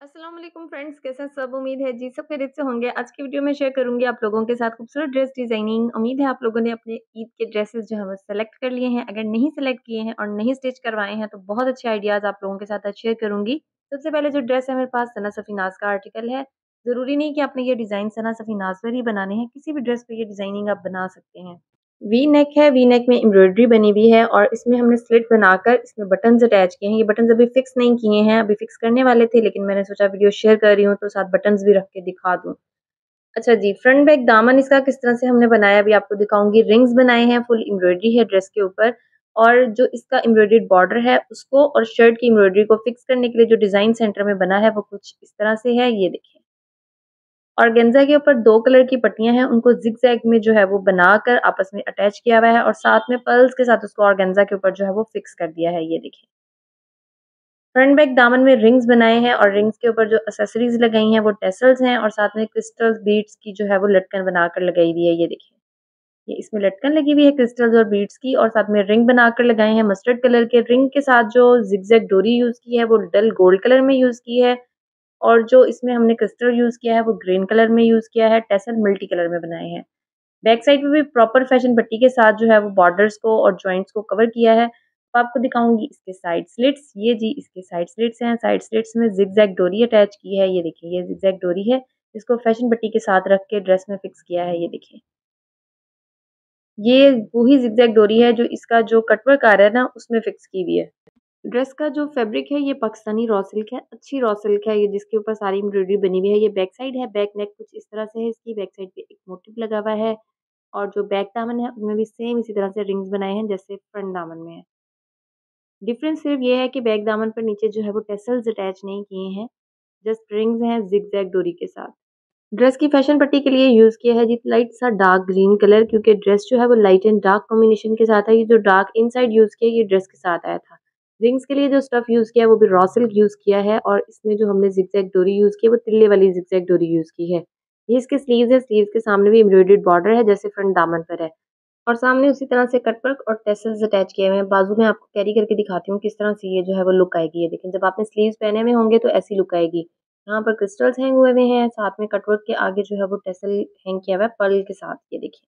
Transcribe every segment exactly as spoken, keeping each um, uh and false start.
अस्सलाम वालेकुम फ्रेंड्स, कैसे हैं सब? उम्मीद है जी सब खैरियत से होंगे। आज की वीडियो में शेयर करूंगी आप लोगों के साथ खूबसूरत ड्रेस डिजाइनिंग। उम्मीद है आप लोगों ने अपने ईद के ड्रेसेस जो है वो सेलेक्ट कर लिए हैं। अगर नहीं सेलेक्ट किए हैं और नहीं स्टिच करवाए हैं तो बहुत अच्छे आइडियाज आप लोगों के साथ आज शेयर करूंगी। सबसे पहले जो ड्रेस है मेरे पास सना सफीनाज का आर्टिकल है। जरूरी नहीं कि आपने ये डिजाइन सना सफीनाज पर ही बनाने हैं, किसी भी ड्रेस पे ये डिजाइनिंग आप बना सकते हैं। वी नेक है, वी नेक में एम्ब्रॉयडरी बनी हुई है और इसमें हमने स्लिट बनाकर इसमें बटन्स अटैच किए हैं। ये बटन्स अभी फिक्स नहीं किए हैं, अभी फिक्स करने वाले थे लेकिन मैंने सोचा वीडियो शेयर कर रही हूँ तो साथ बटन्स भी रख के दिखा दूँ। अच्छा जी, फ्रंट बैक दामन इसका किस तरह से हमने बनाया अभी आपको दिखाऊंगी। रिंग्स बनाए हैं, फुल एम्ब्रॉयडरी है ड्रेस के ऊपर और जो इसका एम्ब्रॉयडर्ड बॉर्डर है उसको और शर्ट की एम्ब्रॉयडरी को फिक्स करने के लिए जो डिजाइन सेंटर में बना है वो कुछ इस तरह से है, ये देखिए। ऑर्गेन्जा के ऊपर दो कलर की पट्टियां हैं, उनको जिग-जैग में जो है वो बनाकर आपस में अटैच किया हुआ है और साथ में पर्ल्स के साथ उसको ऑर्गेन्जा के ऊपर जो है वो फिक्स कर दिया है, ये देखिए। फ्रंट बैक दामन में रिंग्स बनाए हैं और रिंग्स के ऊपर जो एक्सेसरीज लगाई हैं वो टेसल्स हैं और साथ में क्रिस्टल्स बीड्स की जो है वो लटकन बनाकर लगाई हुई है, ये देखिए। ये इसमें लटकन लगी हुई है क्रिस्टल्स और बीड्स की और साथ में रिंग बनाकर लगाए हैं मस्टर्ड कलर के। रिंग के साथ जो जिग-जैग डोरी यूज़ की है वो डल गोल्ड कलर में यूज़ की है और जो इसमें हमने क्रिस्टल यूज़ किया है वो ग्रीन कलर में यूज़ किया है, टेसल मल्टी कलर में बनाए हैं। बैक साइड पे भी प्रॉपर फैशन पट्टी के साथ जो है वो बॉर्डर्स को और जॉइंट्स को कवर किया है। तो आपको दिखाऊँगी इसके साइड स्लिट्स, ये जी इसके साइड स्लिट्स हैं। साइड स्लिट्स में ज़िग-ज़ैग डोरी अटैच की है, ये देखिए, ये ज़िग-ज़ैग डोरी है। इसको फैशन पट्टी के साथ रख के ड्रेस में फिक्स किया है, ये देखिए। ये वही ज़िग-ज़ैग डोरी है जो इसका जो कटवर्क आ रहा है ना उसमें फिक्स की हुई है। ड्रेस का जो फैब्रिक है ये पाकिस्तानी रॉ सिल्क है, अच्छी रॉ सिल्क है ये, जिसके ऊपर सारी एम्ब्रॉयडरी बनी हुई है। ये बैक साइड है, बैक नेक कुछ इस तरह से है इसकी, बैक साइड पे एक मोटिव लगा हुआ है और जो बैक दामन है उसमें भी सेम इसी तरह से रिंग्स बनाए हैं जैसे फ्रंट दामन में है। डिफरेंस सिर्फ ये है कि बैक दामन पर नीचे जो है वो टेसल्स अटैच नहीं किए हैं, जस्ट रिंग्स हैं जिग-जैग डोरी के साथ। ड्रेस की फैशन पट्टी के लिए यूज़ किया है जी लाइट सा डार्क ग्रीन कलर, क्योंकि ड्रेस जो है वो लाइट एंड डार्क कॉम्बिनेशन के साथ है। ये जो डार्क इनसाइड यूज़ किया ये ड्रेस के साथ आया था। रिंग्स के लिए जो स्टफ यूज़ किया है वो भी रॉ सिल्क यूज़ किया है और इसमें जो हमने ज़िगज़ैग डोरी यूज़ की है वो तिल्ले वाली ज़िगज़ैग डोरी यूज़ की है। ये इसके स्लीव्स है, स्लीव्स के सामने भी एम्ब्रॉयडर्ड बॉर्डर है जैसे फ्रंट दामन पर है और सामने उसी तरह से कटवर्क और टेसल्स अटैच किए हुए हैं। बाजू में आपको कैरी करके दिखाती हूँ किस तरह से ये जो है वो लुक आएगी। ये देखें, जब आपने स्लीव्स पहने हुए होंगे तो ऐसी लुक आएगी। यहाँ पर क्रिस्टल्स हैंग हुए हुए हैं, साथ में कटवर्क के आगे जो है वो टेसल हैंग किया हुआ है पर्ल के साथ, ये देखिए।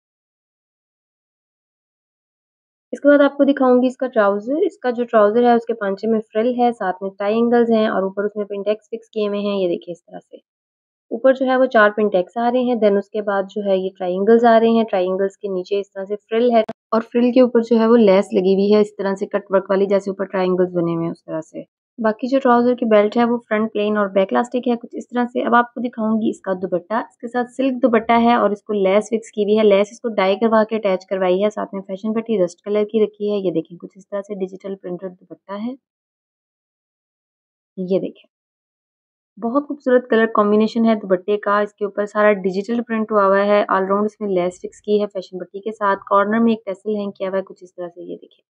इसके बाद आपको दिखाऊँगी इसका ट्राउज़र। इसका जो ट्राउज़र है उसके पांचे में फ्रिल है, साथ में टाई एंगल्स हैं और ऊपर उसमें पिंटेक्स फिक्स किए हुए हैं, ये देखिए इस तरह से। ऊपर जो है वो चार पिंटेक्स आ रहे हैं, देन उसके बाद जो है ये ट्रायंगल्स आ रहे हैं, ट्रायंगल्स के नीचे इस तरह से फ्रिल है और फ्रिल के ऊपर जो है वो लेस लगी हुई है इस तरह से कट वर्क वाली, जैसे ऊपर ट्रायंगल्स बने हुए हैं उस तरह से। बाकी जो ट्राउज़र की बेल्ट है वो फ्रंट प्लेन और बैक इलास्टिक है कुछ इस तरह से। अब आपको दिखाऊँगी इसका दुपट्टा। इसके साथ सिल्क दुपट्टा है और इसको लेस फिक्स की हुई है, लेस इसको डाई करवा के अटैच करवाई है, साथ में फैशन पट्टी रस्ट कलर की रखी है, ये देखें कुछ इस तरह से डिजिटल प्रिंटेड दुपट्टा है, ये देखें। बहुत खूबसूरत कलर कॉम्बिनेशन है दुपट्टे का, इसके ऊपर सारा डिजिटल प्रिंट हुआ हुआ है, ऑल राउंड इसमें लेस फिक्स की है फैशन पट्टी के साथ, कॉर्नर में एक टेसल हैंग किया हुआ है कुछ इस तरह से, ये देखिए।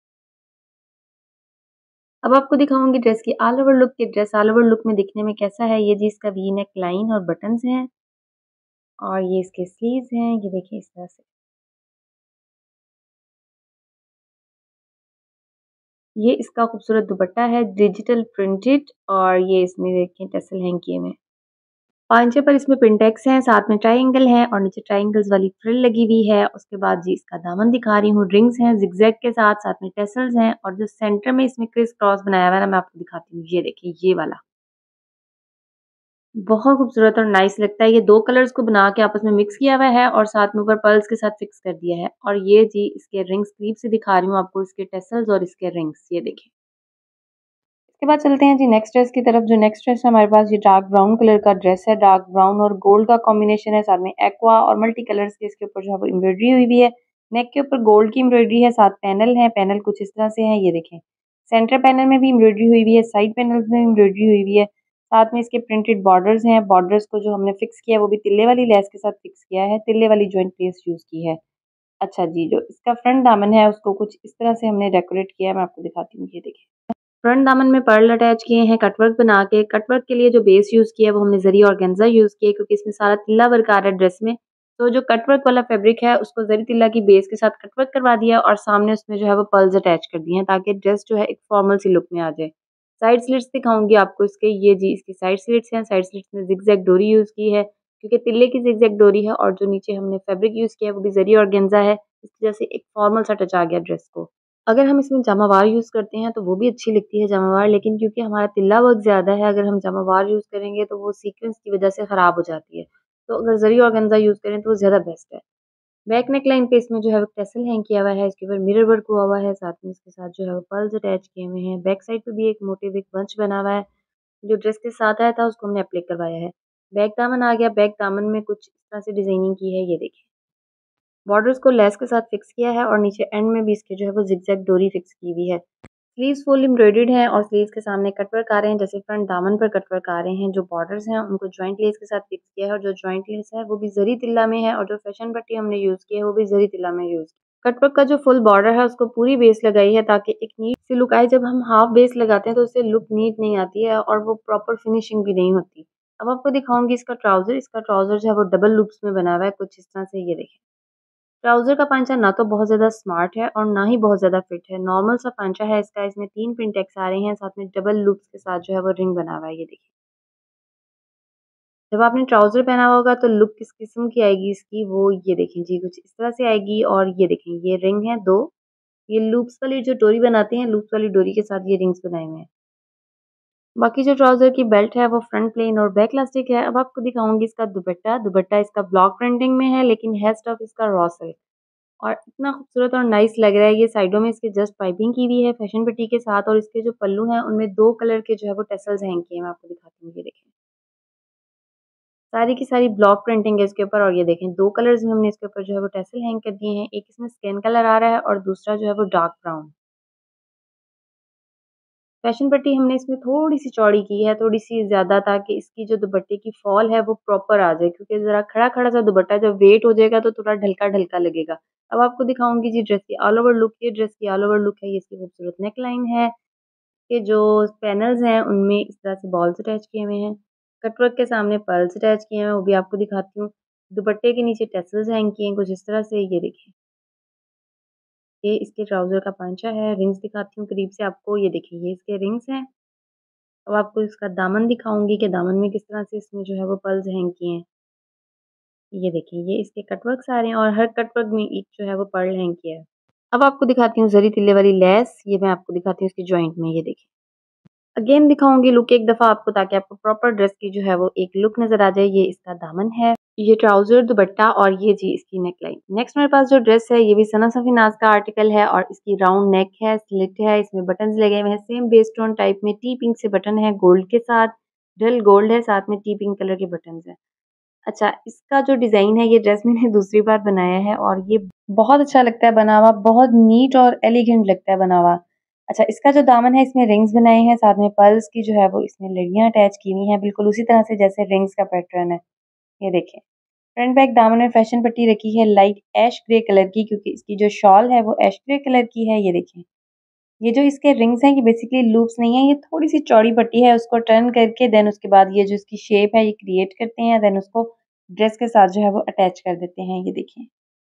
अब आपको दिखाऊंगी ड्रेस की ऑल ओवर लुक। की ड्रेस ऑल ओवर लुक में दिखने में कैसा है, ये जी इसका वी नेक लाइन और बटन्स हैं और ये इसके स्लीव्स हैं, ये देखिए इस तरह से। ये इसका खूबसूरत दुपट्टा है डिजिटल प्रिंटेड और ये इसमें देखें टेसल हैंग किए हुए हैं। पांचे पर इसमें पिंटेक्स हैं, साथ में ट्रायंगल है और नीचे ट्रायंगल्स वाली फ्रिल लगी हुई है। उसके बाद जी इसका दामन दिखा रही हूँ, रिंग्स हैं जिगजैग के साथ, साथ में टेसल्स हैं और जो सेंटर में इसमें क्रिस क्रॉस बनाया हुआ है ना, मैं आपको दिखाती हूँ, ये देखिए ये वाला बहुत खूबसूरत और नाइस लगता है। ये दो कलर्स को बना के आपस में मिक्स किया हुआ है और साथ में ऊपर पर्ल्स के साथ फिक्स कर दिया है और ये जी इसके रिंग्स क्रीप से दिखा रही हूँ आपको, इसके टेसल्स और इसके रिंग्स, ये देखिए। इसके बाद चलते हैं जी नेक्स्ट ड्रेस की तरफ। जो नेक्स्ट ड्रेस है हमारे पास ये डार्क ब्राउन कलर का ड्रेस है, डार्क ब्राउन और गोल्ड का कॉम्बिनेशन है, साथ में एक्वा और मल्टी कलर्स के इसके ऊपर जो है वो एम्ब्रॉयडरी हुई भी है। नेक के ऊपर गोल्ड की एम्ब्रॉयडरी है, साथ पैनल है, पैनल कुछ इस तरह से है, ये देखें। सेंटर पैनल में भी एम्ब्रॉयडरी हुई हुई है, साइड पैनल्स में एम्ब्रॉयडरी हुई हुई है, साथ में इसके प्रिंटेड बॉर्डर्स हैं। बॉर्डर्स को जो हमने फिक्स किया है वो भी तिल्ले वाली लेस के साथ फिक्स किया है, तिल्ले वाली जॉइंट लेस यूज की है। अच्छा जी, जो इसका फ्रंट दामन है उसको कुछ इस तरह से हमने डेकोरेट किया है, मैं आपको दिखाती हूँ, ये देखिए। फ्रंट दामन में पर्ल अटैच किए हैं कटवर्क बना के। कटवर्क के लिए जो बेस यूज़ किया है वो हमने ज़री ऑर्गेन्जा यूज़ किया है, क्योंकि इसमें सारा तिल्ला वर्क आ रहा है ड्रेस में। तो जो कटवर्क वाला फैब्रिक है उसको ज़री तिल्ला की बेस के साथ कटवर्क करवा दिया और सामने उसमें जो है वो पर्ल्स अटैच कर दिए हैं, ताकि ड्रेस जो है एक फॉर्मल सी लुक में आ जाए। साइड स्लिट्स दिखाऊँगी आपको इसके, ये जी इसकी साइड स्लिट्स हैं। साइड स्लिट्स में ज़िगज़ैग डोरी यूज़ की है, क्योंकि तिल्ले की ज़िगज़ैग डोरी है और जो नीचे हमने फैब्रिक यूज़ किया है वो भी ज़री ऑर्गेन्ज़ा है। इसकी वजह से एक फॉर्मल सा टच आ गया ड्रेस को। अगर हम इसमें जामावार यूज़ करते हैं तो वो भी अच्छी लगती है जामावार, लेकिन क्योंकि हमारा तिल्ला वर्क ज़्यादा है, अगर हम जामावार यूज़ करेंगे तो वो सीक्वेंस की वजह से ख़राब हो जाती है। तो अगर ज़री ऑर्गेन्ज़ा यूज़ करें तो वो ज़्यादा बेस्ट है। बैक नेक लाइन पे इसमें जो है वो टैसल हैंग किया हुआ है, इसके ऊपर मिरर वर्क हुआ हुआ है, साथ में इसके साथ जो है वो पर्ल्स अटैच किए हुए हैं। बैक साइड पे भी एक मोटिव एक बंच बना हुआ है, जो ड्रेस के साथ आया था उसको हमने एप्लिक करवाया है। बैक दामन आ गया, बैक दामन में कुछ इस तरह से डिज़ाइनिंग की है, ये देखिए। बॉर्डर्स को लेस के साथ फिक्स किया है और नीचे एंड में भी इसके जो है वो ज़िगज़ैग डोरी फिक्स की हुई है। स्लीव्स फुल एम्ब्रॉयडर्ड हैं और स्लीव्स के सामने कटवर्क आ रहे हैं, जैसे फ्रंट दामन पर कटवर्क आ रहे हैं। जो बॉर्डर्स हैं उनको जॉइंट लेस के साथ फिक्स किया है और जो जॉइंट लेस है वो भी ज़री तिल्ला में है और जो फैशन पट्टी हमने यूज़ की है वो भी ज़री तिल्ला में यूज़ की। कटवर्क का जो फुल बॉर्डर है उसको पूरी बेस लगाई है ताकि एक नीट सी लुक आए। जब हम हाफ बेस लगाते हैं तो उससे लुक नीट नहीं आती है और वो प्रॉपर फिनिशिंग भी नहीं होती। अब आपको दिखाऊंगी इसका ट्राउज़र। इसका ट्राउज़र जो है वो डबल लूप्स में बना हुआ है, कुछ इस तरह से, ये देखें। ट्राउज़र का पांचा ना तो बहुत ज़्यादा स्मार्ट है और ना ही बहुत ज़्यादा फिट है, नॉर्मल सा पांचा है इसका। इसमें तीन पिन टैग्स आ रहे हैं, साथ में डबल लूप्स के साथ जो है वो रिंग बना हुआ है, ये देखिए। जब आपने ट्राउज़र पहना हुआ होगा तो लुक किस किस्म की आएगी इसकी, वो ये देखें जी, कुछ इस तरह से आएगी। और ये देखें, ये रिंग है दो, ये लूप्स वाली जो डोरी बनाते हैं, लूप्स वाली डोरी के साथ ये रिंग्स बनाए हुए हैं। बाकी जो ट्राउज़र की बेल्ट है वो फ्रंट प्लेन और बैक इलास्टिक है। अब आपको दिखाऊंगी इसका दुपट्टा। दुपट्टा इसका ब्लॉक प्रिंटिंग में है, लेकिन है स्टफ इसका रॉ सिल्क और इतना खूबसूरत और नाइस लग रहा है। ये साइडों में इसके जस्ट पाइपिंग की हुई है फैशन पट्टी के साथ, और इसके जो पल्लू हैं उनमें दो कलर के जो है वो टसल्स हैंग किए हैं। मैं आपको दिखाती हूँ, ये देखें। सारी की सारी ब्लॉक प्रिंटिंग है इसके ऊपर और ये देखें दो कलर्स में हमने इसके ऊपर जो है वो टसल हैंग कर दिए हैं। एक इसमें स्किन कलर आ रहा है और दूसरा जो है वो डार्क ब्राउन। फैशन पट्टी हमने इसमें थोड़ी-सी चौड़ी की है, थोड़ी-सी ज़्यादा, ताकि इसकी जो दुपट्टे की फ़ॉल है वो प्रॉपर आ जाए, क्योंकि ज़रा खड़ा-खड़ा सा दुपट्टा जब वेट हो जाएगा तो थोड़ा ढलका-ढलका लगेगा। अब आपको दिखाऊँगी जी ड्रेस की ऑल ओवर लुक। ये ड्रेस की ऑल ओवर लुक है, ये इसकी खूबसूरत नेक लाइन है। ये जो पैनल्स हैं उनमें इस तरह से बॉल्स अटैच किए हुए हैं। कटवर्क के सामने पर्ल्स अटैच किए हैं, वो भी आपको दिखाती हूँ। दुपट्टे के नीचे टैसल्स हैंग किए हैं कुछ इस तरह से, ये देखिए। ये इसके ट्राउज़र का पांचा है। रिंग्स दिखाती हूँ करीब से आपको, ये देखिए ये इसके रिंग्स हैं। अब आपको इसका दामन दिखाऊँगी कि दामन में किस तरह से इसमें जो है वो पर्ल्स हैंग किए हैं। ये देखिए, ये इसके कटवर्क्स आ रहे हैं और हर कटवर्क में एक जो है वो पर्ल हैंग किया है। अब आपको दिखाती हूँ ज़री तिल्ले वाली लेस, ये मैं आपको दिखाती हूँ इसके जॉइंट में, ये देखिए। अगेन दिखाऊँगी लुक एक दफ़ा आपको, ताकि आपको प्रॉपर ड्रेस की जो है वो एक लुक नज़र आ जाए। ये इसका दामन है, ये ट्राउज़र, दुपट्टा और ये जी इसकी नेक लाइन। नेक्स्ट मेरे पास जो ड्रेस है ये भी सना सफ़ी नाज़ का आर्टिकल है और इसकी राउंड नेक है, स्लिट है, इसमें बटन्स लगे हुए हैं सेम बेस टोन टाइप में। टी पिंक से बटन है गोल्ड के साथ, डल गोल्ड है, साथ में टी पिंक कलर के बटन्स हैं। अच्छा, इसका जो डिज़ाइन है ये ड्रेस मैंने दूसरी बार बनाया है और ये बहुत अच्छा लगता है बना हुआ, बहुत नीट और एलिगेंट लगता है बना हुआ। अच्छा, इसका जो दामन है इसमें रिंग्स बनाए हैं, साथ में पर्ल्स की जो है वो इसमें लड़ियाँ अटैच की हुई हैं, बिल्कुल उसी तरह से जैसे रिंग्स का पैटर्न है। ये देखें। फ्रंट बैक दामन में फैशन पट्टी रखी है लाइट ऐश ग्रे कलर की, क्योंकि इसकी जो शॉल है वो ऐश ग्रे कलर की है, ये देखें। ये जो इसके रिंग्स हैं ये बेसिकली लूप्स नहीं है, ये थोड़ी-सी चौड़ी पट्टी है, उसको टर्न करके देन उसके बाद ये जो इसकी शेप है ये क्रिएट करते हैं, देन उसको ड्रेस के साथ जो है वो अटैच कर देते हैं, ये देखिए।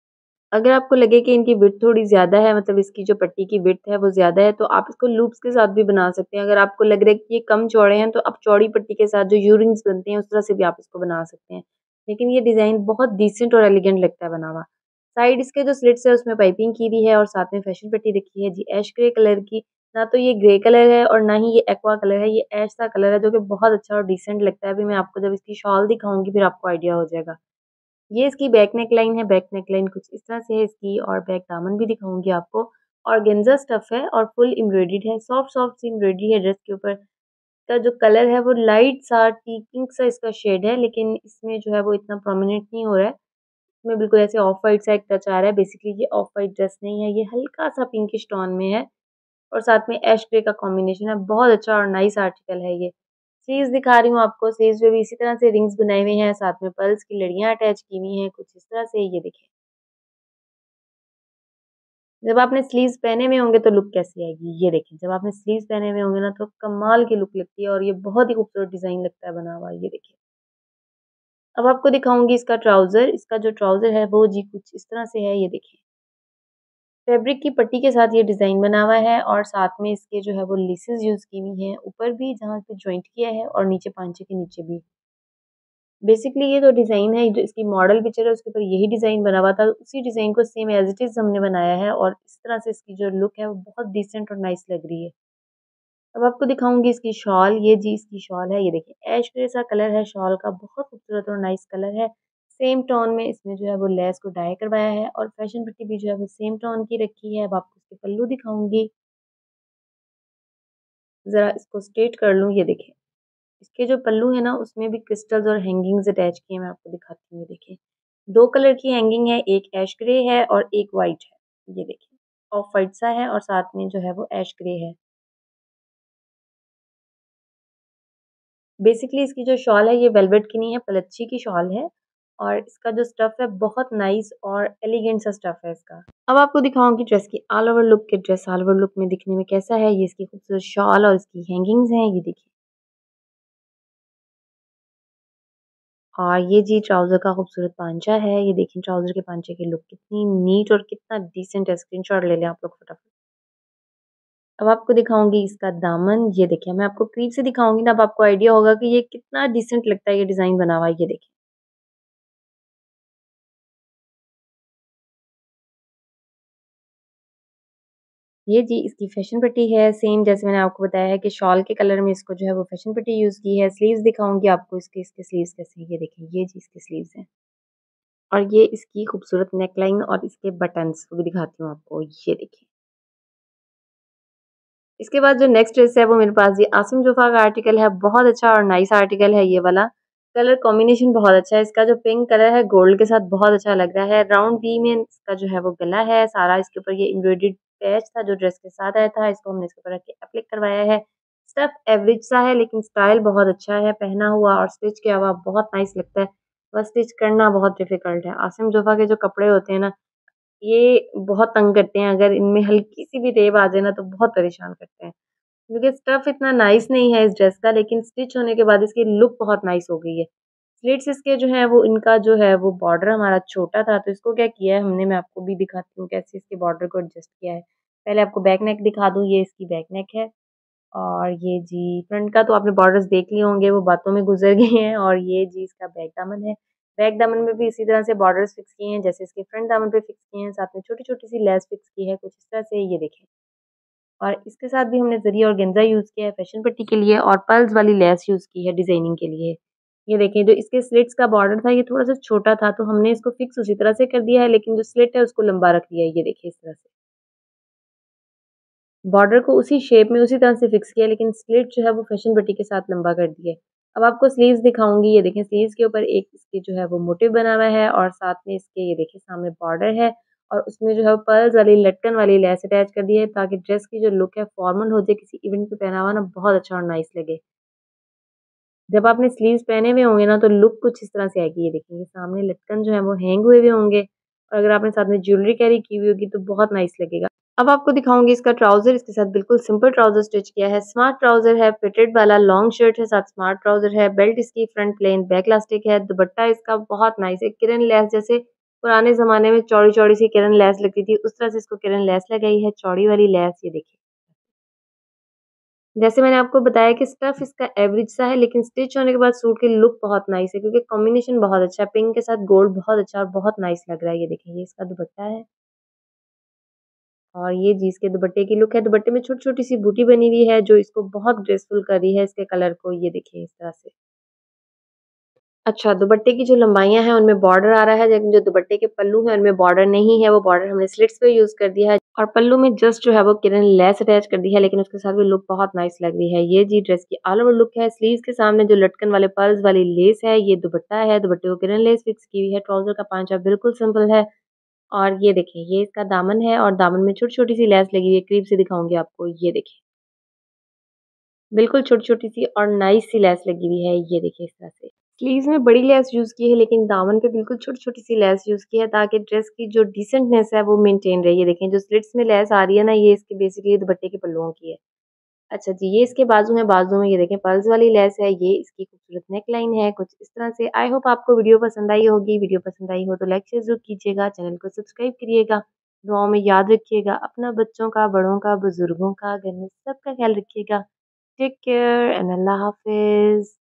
अगर आपको लगे कि इनकी विड्थ थोड़ी ज़्यादा है, मतलब इसकी जो पट्टी की विड्थ है वो ज़्यादा है, तो आप इसको लूप्स के साथ भी बना सकते हैं। अगर आपको लग रहा है कि ये कम चौड़े हैं, तो आप चौड़ी पट्टी के साथ जो यूरिंग्स बनते हैं, उस तरह से भी आप इसको बना सकते हैं। लेकिन ये डिज़ाइन बहुत डिसेंट और एलिगेंट लगता है बना हुआ। साइड इसके जो स्लिट्स है उसमें पाइपिंग की हुई है और साथ में फैशन पट्टी रखी है जी ऐश ग्रे कलर की। ना तो ये ग्रे कलर है और ना ही ये एक्वा कलर है, ये ऐश सा कलर है जो कि बहुत अच्छा और डिसेंट लगता है। अभी मैं आपको जब इसकी शॉल दिखाऊँगी फिर आपको आइडिया हो जाएगा। ये इसकी बैक नेक लाइन है, बैक नेक लाइन कुछ इस तरह से है इसकी और बैक दामन भी दिखाऊँगी आपको। ऑर्गेन्जा स्टफ है और फुल एम्ब्रॉयडर्ड है, सॉफ्ट सॉफ्ट सी एम्ब्रॉयडरी है ड्रेस के ऊपर। इसका जो कलर है वो लाइट सा टी पिंक सा इसका शेड है, लेकिन इसमें जो है वो इतना प्रोमिनेंट नहीं हो रहा है। इसमें बिल्कुल ऐसे ऑफ व्हाइट सा एक टच आ रहा है। बेसिकली ये ऑफ व्हाइट ड्रेस नहीं है, ये हल्का सा पिंकिश टोन में है और साथ में ऐश ग्रे का कॉम्बिनेशन है। बहुत अच्छा और नाइस आर्टिकल है ये। स्लीव्स दिखा रही हूँ आपको, स्लीव्स पे भी इसी तरह से रिंग्स बनाए हुए हैं, साथ में पर्ल्स की लड़ियाँ अटैच की हुई हैं, कुछ इस तरह से, ये देखिए। जब आपने स्लीव्स पहने हुए होंगे तो लुक कैसी आएगी, ये देखें। जब आपने स्लीव्स पहने हुए होंगे ना तो कमाल की लुक लगती है और ये बहुत ही खूबसूरत डिज़ाइन लगता है बना हुआ, ये देखिए। अब आपको दिखाऊँगी इसका ट्राउज़र। इसका जो ट्राउज़र है वो जी कुछ इस तरह से है, ये देखिए। फैब्रिक की पट्टी के साथ ये डिज़ाइन बना हुआ है और साथ में इसके जो है वो लेसेस यूज़ की हुई हैं, ऊपर भी जहाँ पे जॉइंट किया है और नीचे पांचे के नीचे भी। बेसिकली ये जो डिज़ाइन है, जो इसकी मॉडल पिक्चर है उसके ऊपर यही डिज़ाइन बना हुआ था, उसी डिज़ाइन को सेम एज़ इट इज़ हमने बनाया है और इस तरह से इसकी जो लुक है वो बहुत डिसेंट और नाइस लग रही है। अब आपको दिखाऊँगी इसकी शॉल, ये जी इसकी शॉल है, ये देखिए ऐश ग्रे सा कलर है शॉल का, बहुत खूबसूरत और नाइस कलर है। सेम टोन में इसमें जो है वो लेस को डाई करवाया है और फैशन पट्टी भी जो है वो सेम टोन की रखी है। अब आपको इसके पल्लू दिखाऊँगी, ज़रा इसको स्ट्रेट कर लूँ, ये देखिए। इसके जो पल्लू है ना उसमें भी क्रिस्टल्स और हैंगिंग्स अटैच किए हैं, मैं आपको दिखाती हूँ, ये देखिए। दो कलर की हैंगिंग है, एक ऐश ग्रे है और एक व्हाइट है, ये देखिए। ऑफ व्हाइट सा है और साथ में जो है वो ऐश ग्रे है। बेसिकली इसकी जो शॉल है ये वेलवेट की नहीं है, पलच्छी की शॉल है और इसका जो स्टफ़ है बहुत नाइस और एलिगेंट सा स्टफ़ है इसका। अब आपको दिखाऊँगी ड्रेस की ऑल ओवर लुक, के ड्रेस ऑल ओवर लुक में दिखने में कैसा है। ये इसकी खूबसूरत शॉल और इसकी हैंगिंग्स हैं, ये देखिए। और ये जी ट्राउज़र का खूबसूरत पांचा है, ये देखिए ट्राउज़र के पांचे की लुक कितनी नीट और कितना डिसेंट है, स्क्रीनशॉट ले लें आप लोग फटाफट। अब आपको दिखाऊँगी इसका दामन, ये देखिए मैं आपको करीब से दिखाऊँगी ना, अब आपको आइडिया होगा कि ये कितना डिसेंट लगता है, ये डिज़ाइन बना हुआ है, ये देखिए। ये जी इसकी फैशन पट्टी है, सेम जैसे मैंने आपको बताया है कि शॉल के कलर में इसको जो है वो फैशन पट्टी यूज़ की है। स्लीव्स दिखाऊँगी आपको इसके, इसके स्लीव्स कैसे हैं, ये देखिए, ये जी इसके स्लीव्स हैं। और ये इसकी खूबसूरत नेकलाइन और इसके बटन्स वो भी दिखाती हूँ आपको, ये देखिए। इसके बाद जो नेक्स्ट ड्रेस है वो मेरे पास ये आसिम जोफ़ा का आर्टिकल है, बहुत अच्छा और नाइस आर्टिकल है ये वाला। कलर कॉम्बिनेशन बहुत अच्छा है, इसका जो पिंक कलर है गोल्ड के साथ बहुत अच्छा लग रहा है। राउंड वी में इसका जो है वो गला है, सारा इसके ऊपर ये एम्ब्रॉयडर्ड पैच था जो ड्रेस के साथ आया था, इसको हमने इसके ऊपर रख के एप्लिक करवाया है। स्टफ एवरेज सा है लेकिन स्टाइल बहुत अच्छा है, पहना हुआ और स्टिच किया हुआ बहुत नाइस लगता है। बस स्टिच करना बहुत डिफ़िकल्ट है। आसिम जोफ़ा के जो कपड़े होते हैं ना, ये बहुत तंग करते हैं, अगर इनमें हल्की-सी भी रेब आ जाए ना तो बहुत परेशान करते हैं। क्योंकि स्टफ इतना नाइस नहीं है इस ड्रेस का, लेकिन स्टिच होने के बाद इसकी लुक बहुत नाइस हो गई है। स्लिट्स इसके जो हैं वो, इनका जो है वो बॉर्डर हमारा छोटा था, तो इसको क्या किया है हमने, मैं आपको भी दिखाती हूँ कैसे इसके बॉर्डर को एडजस्ट किया है। पहले आपको बैक नेक दिखा दूँ, ये इसकी बैक नेक है और ये जी फ्रंट का तो आपने बॉर्डर्स देख लिए होंगे, वो बातों में गुज़र गए हैं और ये जी इसका बैक दामन है। बैक दामन में भी इसी तरह से बॉर्डर्स फिक्स किए हैं, जैसे इसके फ्रंट दामन पे फिक्स किए हैं, साथ में छोटी-छोटी सी लेस फिक्स की है, कुछ इस तरह से, ये देखें। और इसके साथ भी हमने ज़री ऑर्गेन्ज़ा यूज़ किया है फैशन पट्टी के लिए और पर्ल्स वाली लेस यूज़ की है डिज़ाइनिंग के लिए। ये देखिए जो इसके स्लिट्स का बॉर्डर था ये थोड़ा-सा छोटा था, तो हमने इसको फिक्स उसी तरह से कर दिया है, लेकिन जो स्लिट है उसको लंबा रख दिया है, ये देखिए इस तरह से। बॉर्डर को उसी शेप में उसी तरह से फिक्स किया, लेकिन स्लिट जो है वो फैशन पट्टी के साथ लंबा कर दिया है। अब आपको स्लीव्स दिखाऊँगी, ये देखें स्लीव्स के ऊपर एक इसकी जो है वो मोटिव बना हुआ है और साथ में इसके ये देखिए सामने बॉर्डर है और उसमें जो है वो पर्ल्स वाली लटकन वाली लेस अटैच कर दी है, ताकि ड्रेस की जो लुक है फॉर्मल हो जाए, किसी इवेंट पे पहना हुआ ना बहुत अच्छा और नाइस लगे। जब आपने स्लीव्स पहने हुए होंगे ना तो लुक कुछ इस तरह से आएगी, ये देखिए सामने लटकन जो है वो हैंग हुए हुए होंगे और अगर आपने साथ में ज्वेलरी कैरी की हुई होगी तो बहुत नाइस लगेगा। अब आपको दिखाऊँगी इसका ट्राउज़र, इसके साथ बिल्कुल सिंपल ट्राउज़र स्टिच किया है। स्मार्ट ट्राउज़र है, फिटेड वाला लॉन्ग शर्ट है, साथ स्मार्ट ट्राउज़र है, बेल्ट इसकी फ्रंट प्लेन, बैक इलास्टिक है, दुपट्टा इसका बहुत नाइस है, किरन लेस जैसे पुराने ज़माने में चौड़ी-चौड़ी सी किरन लेस लगती थी, उस तरह से इसको किरन लेस लगाई है, चौड़ी वाली लेस, ये देखिए। जैसे मैंने आपको बताया कि स्टफ़ इसका एवरेज सा है, लेकिन स्टिच होने के बाद सूट की लुक बहुत नाइस है, क्योंकि कॉम्बिनेशन बहुत अच्छा है, पिंक के साथ गोल्ड बहुत अच्छा और बहुत नाइस लग रहा है, ये देखिए, ये इसका दुपट्टा है। और ये जी इसके दुपट्टे की लुक है, दुपट्टे में छोटी-छोटी सी बूटी बनी हुई है, जो इसको बहुत ग्रेसफुल कर रही है इसके कलर को, ये देखिए इस तरह से। अच्छा, दुपट्टे की जो लंबाइयाँ हैं उनमें बॉर्डर आ रहा है, लेकिन जो दुपट्टे के पल्लू हैं उनमें बॉर्डर नहीं है, वो बॉर्डर हमने स्लिट्स पे यूज़ कर दिया है और पल्लू में जस्ट जो है वो किरण लेस अटैच कर दी है, लेकिन उसके साथ भी लुक बहुत नाइस लग रही है। ये जी ड्रेस की ऑल ओवर लुक है, स्लीव्स के सामने जो लटकन वाले पर्ल्स वाली लेस है, ये दुपट्टा है, दुपट्टे को किरण लेस फिक्स की हुई है, ट्राउज़र का पांचा बिल्कुल सिंपल है और ये देखिए ये इसका दामन है और दामन में छोटी-छोटी सी लेस लगी हुई है, करीब से दिखाऊँगी आपको, ये देखिए। बिल्कुल छोटी-छोटी सी और नाइस सी लेस लगी हुई है, ये देखिए इस तरह से। स्लीव्स में बड़ी लेस यूज़ की है, लेकिन दामन पे बिल्कुल छोटी-छोटी सी लेस यूज़ की है, ताकि ड्रेस की जो डिसेंटनेस है वो मेंटेन रहे। ये देखें जो स्लिट्स में लेस आ रही है ना, ये इसके बेसिकली दुपट्टे के पल्लुओं की है। अच्छा जी, ये इसके बाजू हैं, बाजू में ये देखें पर्ल्स वाली लेस है, ये इसकी खूबसूरत नेक लाइन है, कुछ इस तरह से। आई होप आपको वीडियो पसंद आई होगी। वीडियो पसंद आई हो तो लाइक शेयर ज़रूर कीजिएगा, चैनल को सब्सक्राइब करिएगा। दुआओं में याद रखिएगा अपना, बच्चों का, बड़ों का, बुजुर्गों का, घर में सबका ख्याल रखिएगा। टेक केयर एंड अल्लाह हाफिज।